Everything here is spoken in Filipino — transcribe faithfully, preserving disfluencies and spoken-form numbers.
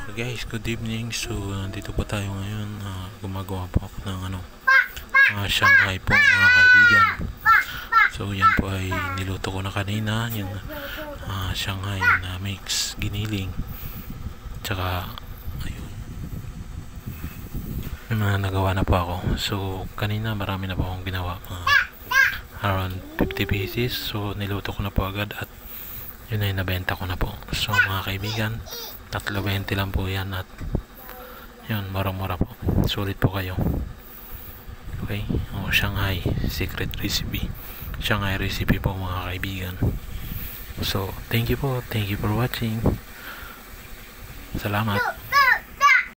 Okay guys, good evening. So nandito po tayo ngayon, uh, gumagawa po ako ng ano, uh, Shanghai po mga kaibigan. So yan po ay niluto ko na kanina, yung uh, Shanghai na mix giniling. Tsaka ayun, may mga nagawa na po ako. So kanina marami na po akong ginawa, mga around fifty pieces. So niluto ko na po agad at yun ay nabenta ko na po. So mga kaibigan, tatlo bente lang po yan at yun, mura-mura po. Sulit po kayo. Okay, o Shanghai secret recipe, Shanghai recipe po mga kaibigan. So thank you po, thank you for watching. Salamat.